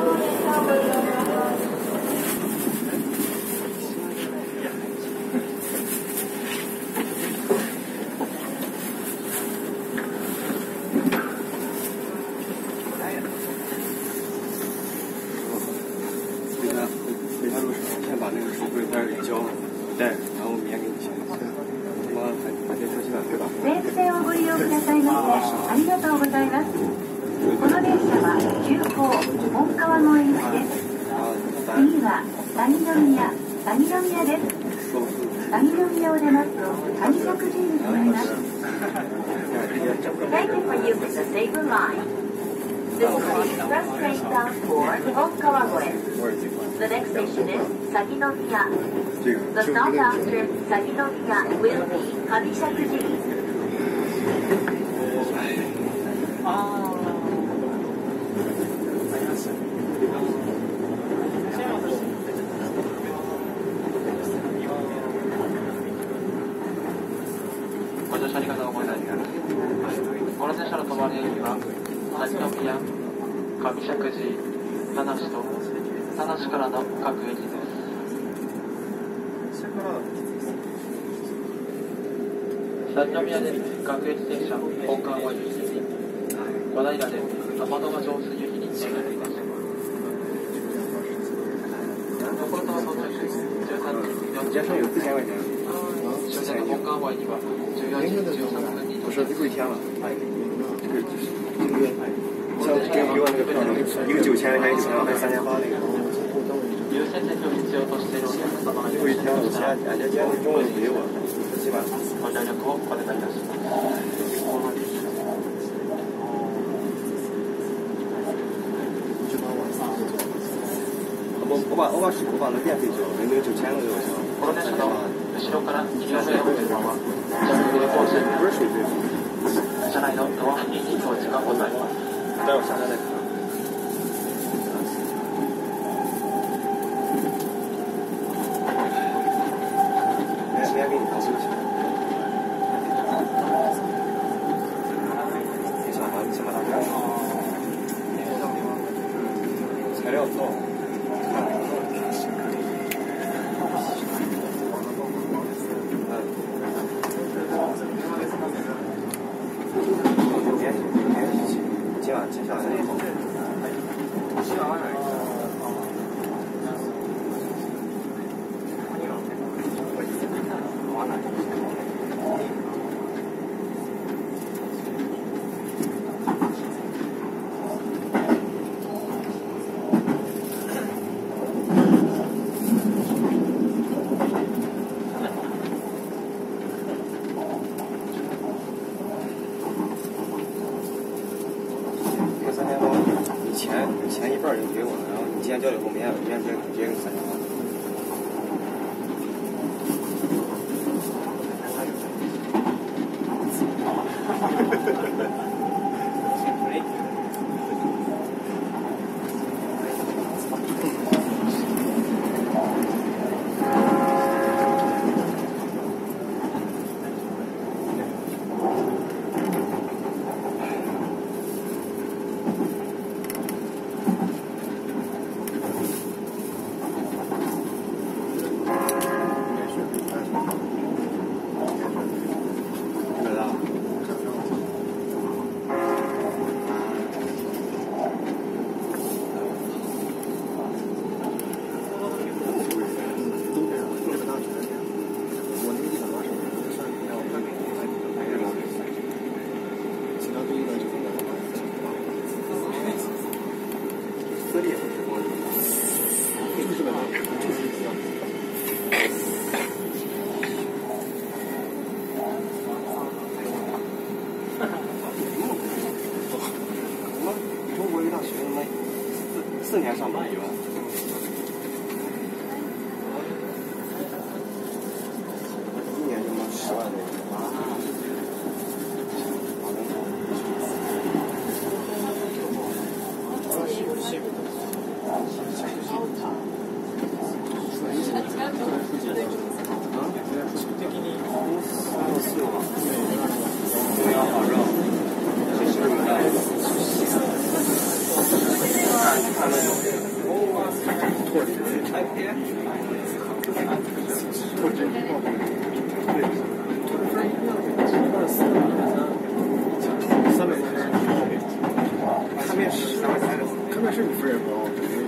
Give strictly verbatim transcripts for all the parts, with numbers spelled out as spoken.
The next station is Saginomiya. The stop after Saginomiya will be Kamishakuji. ご乗車ありがとうございます。この電車の止まり駅はSaginomiya、上石神井、田無と田無からの各駅です。Saginomiyaで各駅停車本館は行き、小平で天の川上水行きに停車いたします。横浜到着じゅうさんじよんじゅっぷん。終点の本館湾にはじゅうよじじゅうさんぷんに到着。 这个这个就是这个月，像给我那个票，一个九千，还有一千，还有三千八那个。 優先席を必要としているお客様がいらっしゃいましたら、 人家今天中午给我，是吧？ ご協力をお願いいたします。 我我把我把我把那电费交了，那个九千了给我交。 この電車の後ろからに両目を見るのは、ジャングルコース。 不是水费。 車内のドア付近に表示がございます。 待会儿下车再看。时间给你投诉一下。你想把你想把它干什么？材料做。今晚接下来以后，钱钱一半就给我了，然后你今天交了以后，明天明天直接直接给三千八。四年上班一万，一年就能十万多。看那种。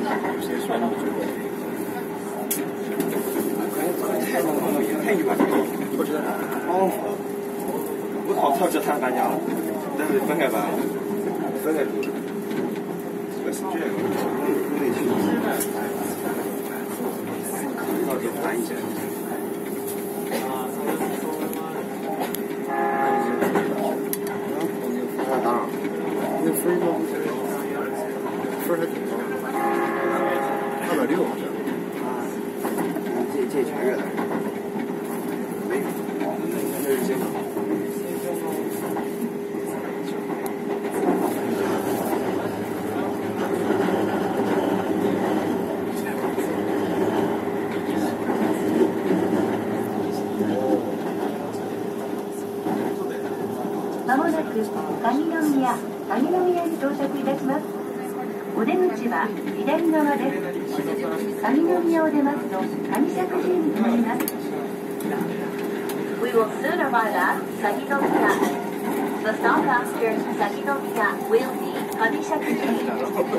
有些说觉得，太太远了，我觉得哦，我好操这太搬家了，但是分开搬，分开住，这是这个，我得去，考虑到这搬一下。那分儿高，分儿还挺高，二百六好像。这这全月的，没有，这是经常。 まもなく上宮上宮に到着いたします。お出口は左側です。上宮を出ますと上石神井に停まります。We will soon arrive at 鷺宮。The stop after 鷺宮 will be 上石神井。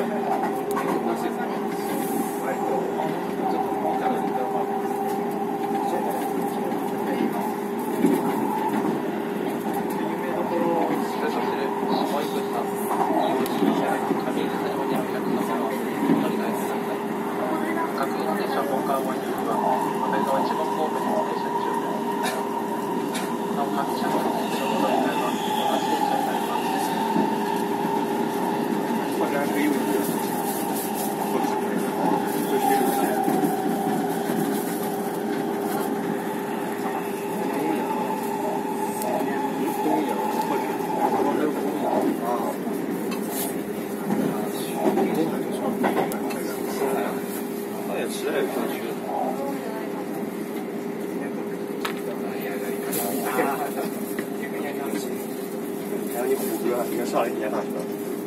还有你虎哥，你跟上了一年大车，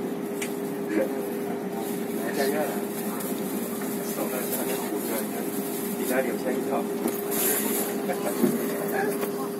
来站院了，上班上那虎哥，你看比咱领先一跳。